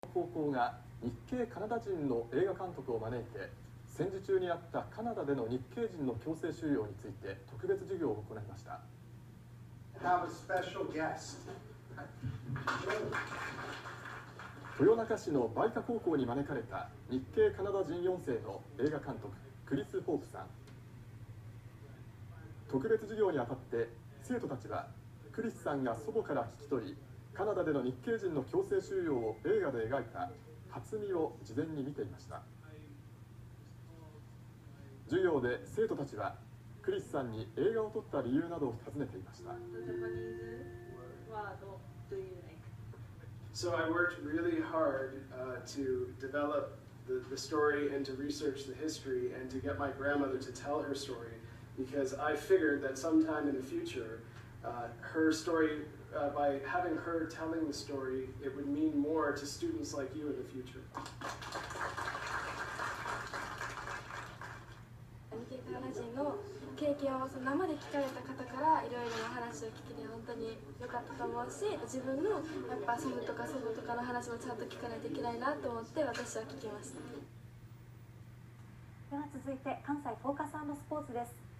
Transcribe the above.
高校が日系カナダ人の映画監督を招いて戦時中にあったカナダでの日系人の強制収容について特別授業を行いました。豊中市の梅花高校に招かれた日系カナダ人4世の映画監督クリス・ホープさん。特別授業にあたって生徒たちはクリスさんが祖母から聞き取りカナダでの日系人の強制収容を映画で描いた初見を事前に見ていました。授業で生徒たちはクリスさんに映画を撮った理由などを尋ねていました。 So I worked really hard to develop the story and to research the history and to get my grandmother to tell her story because I figured that sometime in the future her story, by having her telling the story, it would mean more to students like you in the future. 日系カナダ人の経験を生で聞かれた方からいろいろな話を聞けて本当に良かったと思うし、自分のやっぱ祖父とか祖母とかの話もちゃんと聞かないといけないなと思って私は聞きました。 では続いて関西フォーカス&スポーツです。